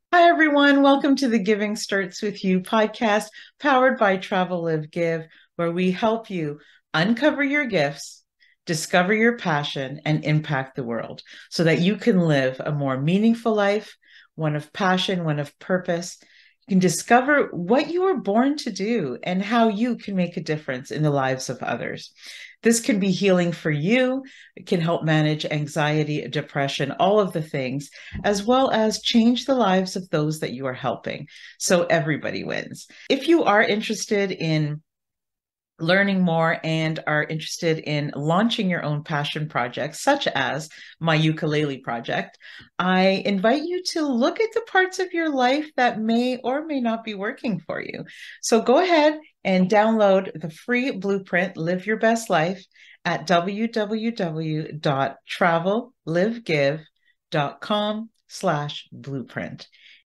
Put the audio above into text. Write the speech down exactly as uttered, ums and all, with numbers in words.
Hi, everyone. Welcome to the Giving Starts With You podcast, powered by Travel Live Give, where we help you uncover your gifts, discover your passion, and impact the world so that you can live a more meaningful life, one of passion, one of purpose. You can discover what you were born to do and how you can make a difference in the lives of others. This can be healing for you. It can help manage anxiety, depression, all of the things, as well as change the lives of those that you are helping. So everybody wins. If you are interested in learning more and are interested in launching your own passion projects, such as my ukulele project, I invite you to look at the parts of your life that may or may not be working for you. So go ahead and download the free blueprint, Live Your Best Life, at w w w dot travel live give dot com slash blueprint.